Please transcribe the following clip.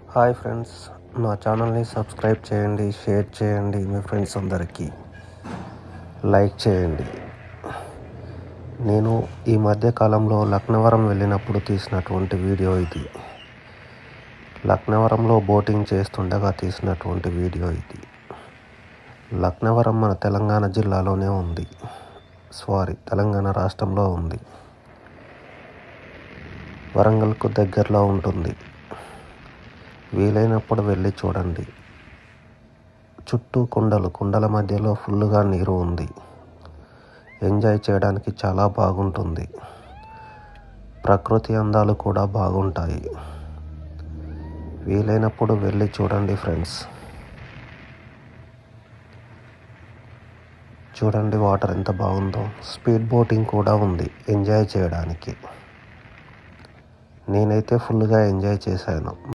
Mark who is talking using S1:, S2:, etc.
S1: Hi friends, నా ఛానల్ని subscribe చేయండి, షేర్ చేయండి, మీ ఫ్రెండ్స్ అందరికీ లైక్ చేయండి. నేను ఈ మధ్యకాలంలో లక్నవరం వెళ్ళినప్పుడు తీసినటువంటి వీడియో ఇది. లక్నవరంలో బోటింగ్ చేస్తుండగా తీసినటువంటి వీడియో ఇది. లక్నవరం మన తెలంగాణ జిల్లాలోనే ఉంది. తెలంగాణ రాష్ట్రంలో ఉంది. వరంగల్కు దగ్గరలో ఉంటుంది. వీలైనప్పుడు వెళ్ళి చూడండి. చుట్టూ కొండల మధ్యలో ఫుల్గా నీరు ఉంది. ఎంజాయ్ చేయడానికి చాలా బాగుంటుంది. ప్రకృతి అందాలు కూడా బాగుంటాయి. వీలైనప్పుడు వెళ్ళి చూడండి ఫ్రెండ్స్. చూడండి వాటర్ ఎంత బాగుందో. స్పీడ్ బోటింగ్ కూడా ఉంది ఎంజాయ్ చేయడానికి. నేనైతే ఫుల్గా ఎంజాయ్ చేశాను.